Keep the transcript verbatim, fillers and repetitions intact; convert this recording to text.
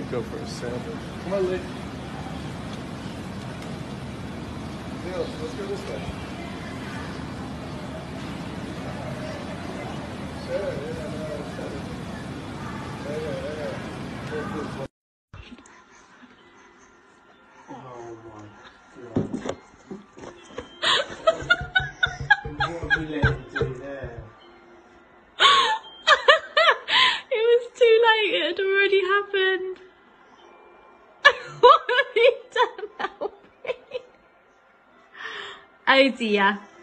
could go for a sandwich. Come on, Lee. Yeah, let's go this way. Yeah, yeah, yeah, yeah, yeah. Oh my God. What we let him do there? It was too late, it had already happened. What have you done, Albie? Oh dear.